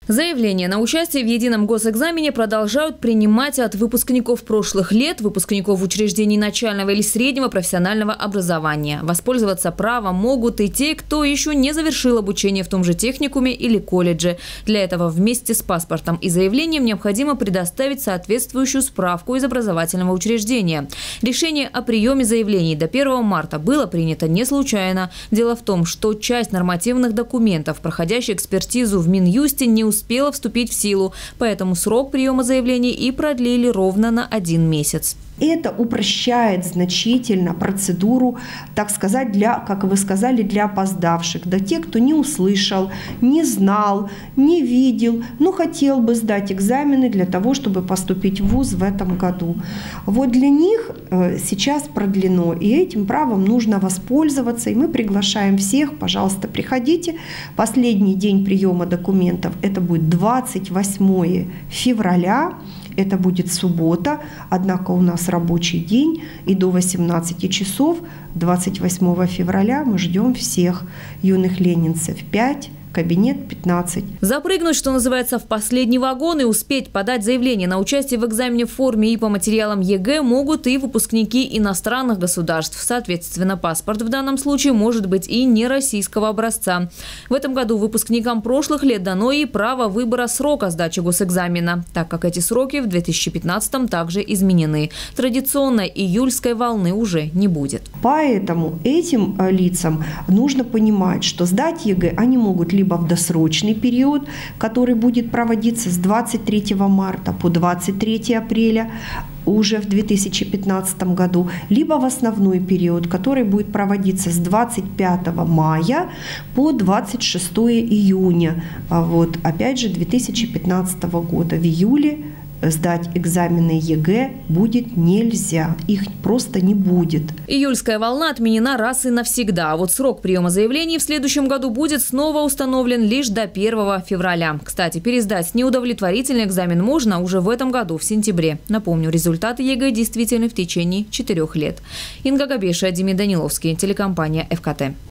Заявления на участие в едином госэкзамене продолжают принимать от выпускников прошлых лет, выпускников учреждений начального или среднего профессионального образования. Воспользоваться правом могут и те, кто еще не завершил обучение в том же техникуме или колледже. Для этого вместе с паспортом и заявлением необходимо предоставить соответствующую справку из образовательного учреждения. Решение о приеме заявлений до 1 марта было принято не случайно. Дело в том, что часть нормативных документов, проходящих экспертизу в Минюсте, не успела вступить в силу, поэтому срок приема заявлений и продлили ровно на 1 месяц. Это упрощает значительно процедуру, так сказать, как вы сказали, для опоздавших, для тех, кто не услышал, не знал, не видел, но хотел бы сдать экзамены для того, чтобы поступить в вуз в этом году. Вот для них сейчас продлено, и этим правом нужно воспользоваться. И мы приглашаем всех, пожалуйста, приходите. Последний день приема документов – это будет 28 февраля. Это будет суббота, однако у нас рабочий день, и до 18 часов 28 февраля мы ждем всех юных ленинцев. 5, кабинет 15. Запрыгнуть, что называется, в последний вагон и успеть подать заявление на участие в экзамене в форме и по материалам ЕГЭ могут и выпускники иностранных государств. Соответственно, паспорт в данном случае может быть и не российского образца. В этом году выпускникам прошлых лет дано и право выбора срока сдачи госэкзамена, так как эти сроки в 2015-м также изменены. Традиционной июльской волны уже не будет. Поэтому этим лицам нужно понимать, что сдать ЕГЭ они могут либо в досрочный период, который будет проводиться с 23 марта по 23 апреля уже в 2015 году, либо в основной период, который будет проводиться с 25 мая по 26 июня, опять же 2015 года. В июле сдать экзамены ЕГЭ будет нельзя. Их просто не будет. Июльская волна отменена раз и навсегда. А вот срок приема заявлений в следующем году будет снова установлен лишь до 1 февраля. Кстати, пересдать неудовлетворительный экзамен можно уже в этом году, в сентябре. Напомню, результаты ЕГЭ действительны в течение 4 лет. Инга Габеша, Демид Даниловский, телекомпания ФКТ.